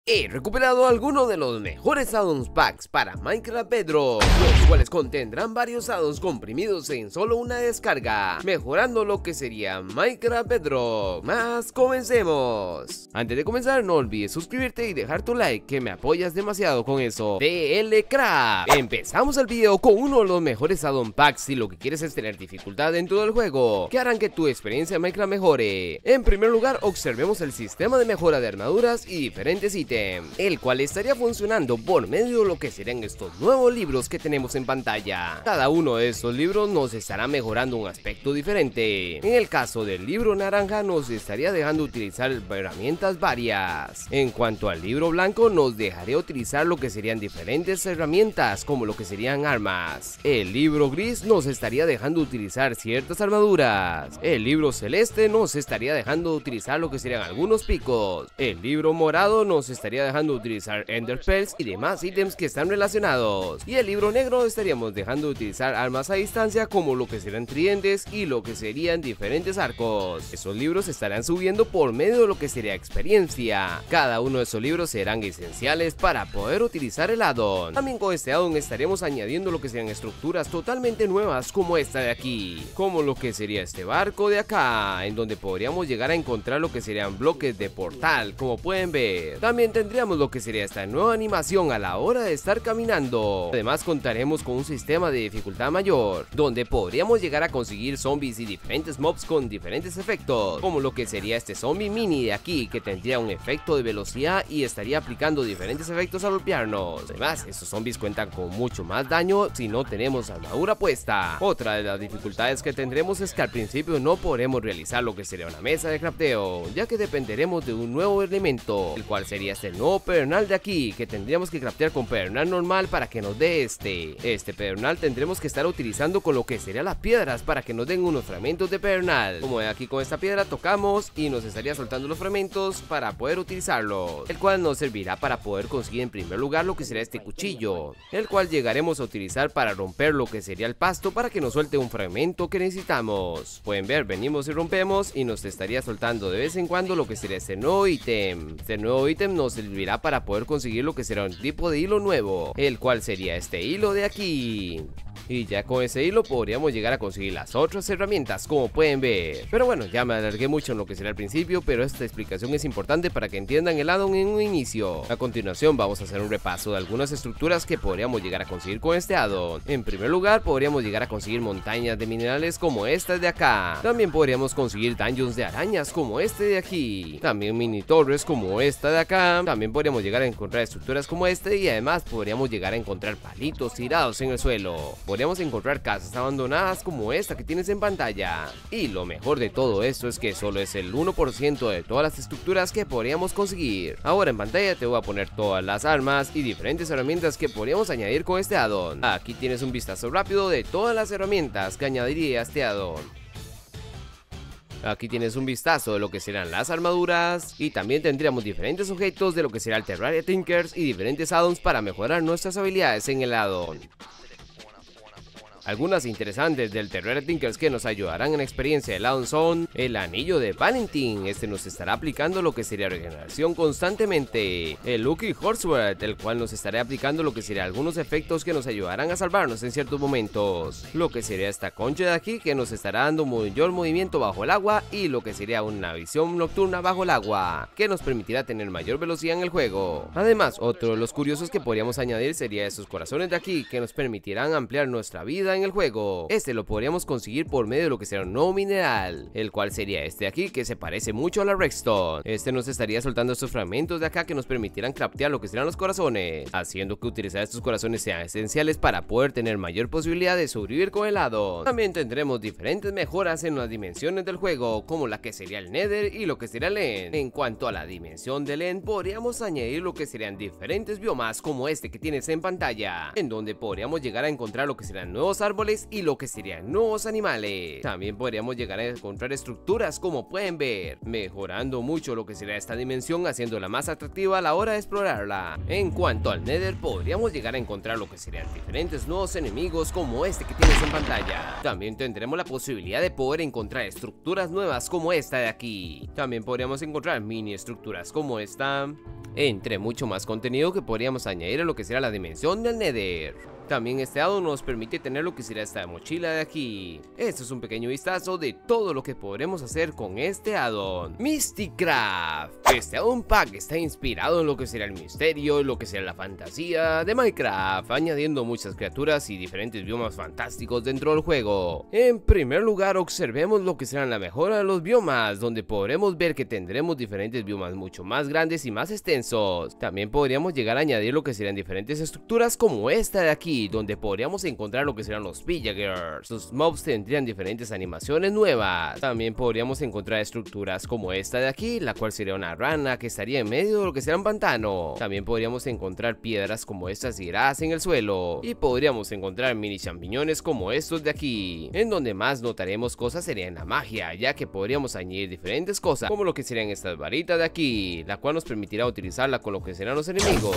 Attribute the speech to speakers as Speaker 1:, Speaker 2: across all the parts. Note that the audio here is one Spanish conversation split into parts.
Speaker 1: He recuperado algunos de los mejores addons packs para Minecraft Bedrock, los cuales contendrán varios addons comprimidos en solo una descarga, mejorando lo que sería Minecraft Bedrock. Comencemos. Antes de comenzar, no olvides suscribirte y dejar tu like, que me apoyas demasiado con eso. TLCraft. Empezamos el video con uno de los mejores addon packs si lo que quieres es tener dificultad dentro del juego, que harán que tu experiencia en Minecraft mejore. En primer lugar, observemos el sistema de mejora de armaduras y diferentes ítems, el cual estaría funcionando por medio de lo que serán estos nuevos libros que tenemos en pantalla. Cada uno de estos libros nos estará mejorando un aspecto diferente. En el caso del libro naranja, nos estaría dejando utilizar herramientas varias. En cuanto al libro blanco, nos dejaría utilizar lo que serían diferentes herramientas, como lo que serían armas. El libro gris nos estaría dejando utilizar ciertas armaduras. El libro celeste nos estaría dejando utilizar lo que serían algunos picos. El libro morado nos estaría dejando utilizar Ender Pearls y demás ítems que están relacionados. Y el libro negro estaríamos dejando utilizar armas a distancia, como lo que serán tridentes y lo que serían diferentes arcos. Esos libros estarán subiendo por medio de lo que sería experiencia. Cada uno de esos libros serán esenciales para poder utilizar el addon. También con este addon estaremos añadiendo lo que serían estructuras totalmente nuevas, como esta de aquí, como lo que sería este barco de acá, en donde podríamos llegar a encontrar lo que serían bloques de portal, como pueden ver. También tendríamos lo que sería esta nueva animación a la hora de estar caminando. Además, contaremos con un sistema de dificultad mayor, donde podríamos llegar a conseguir zombies y diferentes mobs con diferentes efectos, como lo que sería este zombie mini de aquí, que tendría un efecto de velocidad y estaría aplicando diferentes efectos al golpearnos. Además, estos zombies cuentan con mucho más daño si no tenemos armadura puesta. Otra de las dificultades que tendremos es que al principio no podremos realizar lo que sería una mesa de crafteo, ya que dependeremos de un nuevo elemento, el cual sería este nuevo pedernal de aquí, que tendríamos que craftear con pedernal normal para que nos dé este pedernal. Tendremos que estar utilizando con lo que serían las piedras para que nos den unos fragmentos de pedernal. Como de aquí, con esta piedra tocamos y nos estaría soltando los fragmentos para poder utilizarlos, el cual nos servirá para poder conseguir en primer lugar lo que sería este cuchillo, el cual llegaremos a utilizar para romper lo que sería el pasto para que nos suelte un fragmento que necesitamos. Pueden ver, venimos y rompemos y nos estaría soltando de vez en cuando lo que sería este nuevo ítem. Este nuevo ítem nos servirá para poder conseguir lo que será un tipo de hilo nuevo, el cual sería este hilo de aquí. Y ya con ese hilo podríamos llegar a conseguir las otras herramientas, como pueden ver. Pero bueno, ya me alargué mucho en lo que será al principio, pero esta explicación es importante para que entiendan el addon en un inicio. A continuación vamos a hacer un repaso de algunas estructuras que podríamos llegar a conseguir con este addon. En primer lugar, podríamos llegar a conseguir montañas de minerales como estas de acá. También podríamos conseguir dungeons de arañas como este de aquí. También mini torres como esta de acá. También podríamos llegar a encontrar estructuras como este, y además podríamos llegar a encontrar palitos tirados en el suelo. Podríamos encontrar casas abandonadas como esta que tienes en pantalla. Y lo mejor de todo esto es que solo es el 1% de todas las estructuras que podríamos conseguir. Ahora en pantalla te voy a poner todas las armas y diferentes herramientas que podríamos añadir con este addon. Aquí tienes un vistazo rápido de todas las herramientas que añadiría este addon. Aquí tienes un vistazo de lo que serán las armaduras, y también tendríamos diferentes objetos de lo que será el Terraria Tinkers y diferentes addons para mejorar nuestras habilidades en el addon. Algunas interesantes del Terraria Tinkers que nos ayudarán en la experiencia del addon son el anillo de Valentine. Este nos estará aplicando lo que sería regeneración constantemente. El Lucky Horseword, el cual nos estará aplicando lo que sería algunos efectos que nos ayudarán a salvarnos en ciertos momentos. Lo que sería esta concha de aquí, que nos estará dando mayor movimiento bajo el agua, y lo que sería una visión nocturna bajo el agua, que nos permitirá tener mayor velocidad en el juego. Además, otro de los curiosos que podríamos añadir sería estos corazones de aquí, que nos permitirán ampliar nuestra vida en el juego. Este lo podríamos conseguir por medio de lo que será un nuevo mineral, el cual sería este de aquí, que se parece mucho a la redstone. Este nos estaría soltando estos fragmentos de acá que nos permitirán craftear lo que serán los corazones, haciendo que utilizar estos corazones sean esenciales para poder tener mayor posibilidad de sobrevivir con el addon. También tendremos diferentes mejoras en las dimensiones del juego, como la que sería el Nether y lo que sería el End. En cuanto a la dimensión del End, podríamos añadir lo que serían diferentes biomas como este que tienes en pantalla, en donde podríamos llegar a encontrar lo que serán nuevos nuevos árboles y lo que serían nuevos animales. También podríamos llegar a encontrar estructuras, como pueden ver, mejorando mucho lo que sería esta dimensión, haciéndola más atractiva a la hora de explorarla. En cuanto al Nether, podríamos llegar a encontrar lo que serían diferentes nuevos enemigos, como este que tienes en pantalla. También tendremos la posibilidad de poder encontrar estructuras nuevas como esta de aquí. También podríamos encontrar mini estructuras como esta, entre mucho más contenido que podríamos añadir a lo que será la dimensión del Nether. También este addon nos permite tener lo que será esta mochila de aquí. Este es un pequeño vistazo de todo lo que podremos hacer con este addon. Mysticraft. Este addon pack está inspirado en lo que será el misterio y lo que será la fantasía de Minecraft, añadiendo muchas criaturas y diferentes biomas fantásticos dentro del juego. En primer lugar, observemos lo que será la mejora de los biomas, donde podremos ver que tendremos diferentes biomas mucho más grandes y más extensos. También podríamos llegar a añadir lo que serían diferentes estructuras como esta de aquí, donde podríamos encontrar lo que serán los villagers. Sus mobs tendrían diferentes animaciones nuevas. También podríamos encontrar estructuras como esta de aquí, la cual sería una rana que estaría en medio de lo que será un pantano. También podríamos encontrar piedras como estas tiradas en el suelo, y podríamos encontrar mini champiñones como estos de aquí. En donde más notaremos cosas sería en la magia, ya que podríamos añadir diferentes cosas como lo que serían estas varitas de aquí, la cual nos permitirá utilizarla con lo que serán los enemigos.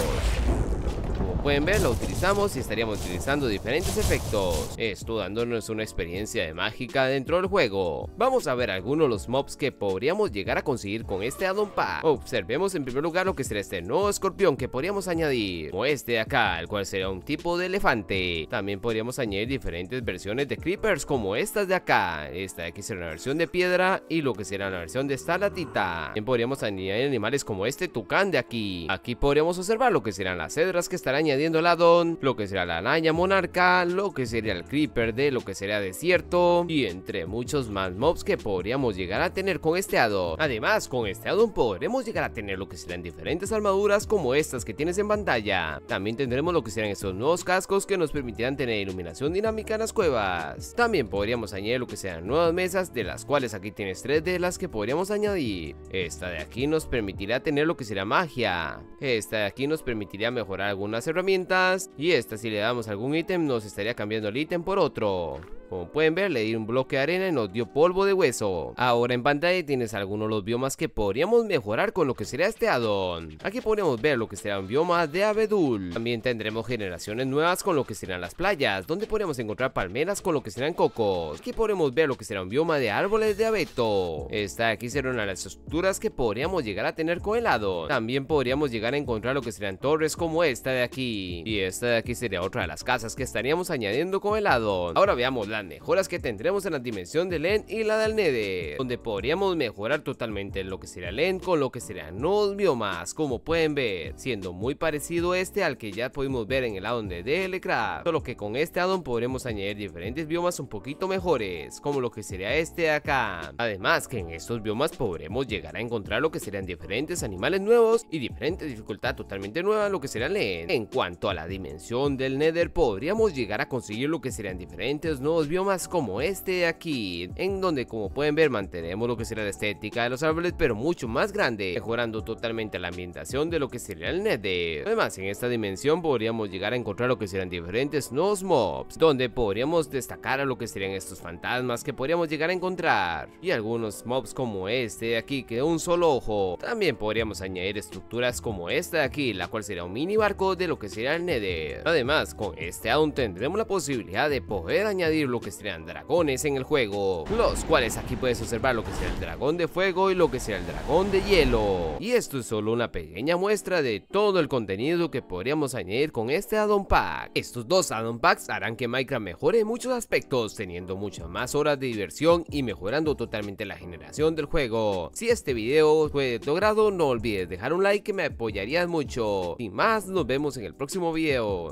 Speaker 1: Pueden ver, lo utilizamos y estaríamos utilizando diferentes efectos, esto dándonos una experiencia de mágica dentro del juego. Vamos a ver algunos de los mobs que podríamos llegar a conseguir con este addon pack. Observemos en primer lugar lo que será este nuevo escorpión que podríamos añadir, como este de acá, el cual será un tipo de elefante. También podríamos añadir diferentes versiones de creepers como estas de acá. Esta de aquí será una versión de piedra y lo que será una versión de estalatita. También podríamos añadir animales como este tucán de aquí. Aquí podríamos observar lo que serán las cedras que estarán añadiendo el addon, lo que será la araña monarca, lo que sería el creeper de lo que sería desierto, y entre muchos más mobs que podríamos llegar a tener con este addon. Además, con este addon podremos llegar a tener lo que serán diferentes armaduras como estas que tienes en pantalla. También tendremos lo que serán estos nuevos cascos que nos permitirán tener iluminación dinámica en las cuevas. También podríamos añadir lo que serán nuevas mesas, de las cuales aquí tienes 3 de las que podríamos añadir. Esta de aquí nos permitirá tener lo que será magia. Esta de aquí nos permitiría mejorar algunas herramientas, y esta, si le damos algún ítem, nos estaría cambiando el ítem por otro. Como pueden ver, le di un bloque de arena y nos dio polvo de hueso. Ahora en pantalla tienes algunos de los biomas que podríamos mejorar con lo que sería este addon. Aquí podríamos ver lo que será un bioma de abedul. También tendremos generaciones nuevas con lo que serán las playas, donde podríamos encontrar palmeras con lo que serán cocos. Aquí podremos ver lo que será un bioma de árboles de abeto. Esta de aquí será una de las estructuras que podríamos llegar a tener con el addon. También podríamos llegar a encontrar lo que serán torres como esta de aquí. Y esta de aquí sería otra de las casas que estaríamos añadiendo con el addon. Ahora veamos las mejoras que tendremos en la dimensión del End y la del Nether, donde podríamos mejorar totalmente lo que sería el End con lo que serán nuevos biomas, como pueden ver, siendo muy parecido este al que ya pudimos ver en el addon de DLCraft, solo que con este addon podremos añadir diferentes biomas un poquito mejores, como lo que sería este de acá. Además, que en estos biomas podremos llegar a encontrar lo que serían diferentes animales nuevos y diferente dificultad totalmente nueva, lo que será el End. En cuanto a la dimensión del Nether, podríamos llegar a conseguir lo que serían diferentes nuevos biomas como este de aquí, en donde, como pueden ver, mantenemos lo que será la estética de los árboles, pero mucho más grande, mejorando totalmente la ambientación de lo que sería el Nether. Además, en esta dimensión podríamos llegar a encontrar lo que serán diferentes nuevos mobs, donde podríamos destacar a lo que serían estos fantasmas que podríamos llegar a encontrar, y algunos mobs como este de aquí que de un solo ojo. También podríamos añadir estructuras como esta de aquí, la cual será un mini barco de lo que sería el Nether. Además, con este addon tendremos la posibilidad de poder añadir lo que serían dragones en el juego, los cuales aquí puedes observar lo que será el dragón de fuego y lo que será el dragón de hielo. Y esto es solo una pequeña muestra de todo el contenido que podríamos añadir con este addon pack. Estos dos addon packs harán que Minecraft mejore en muchos aspectos, teniendo muchas más horas de diversión y mejorando totalmente la generación del juego. Si este video fue de tu agrado, no olvides dejar un like que me apoyarías mucho. Sin más, nos vemos en el próximo video.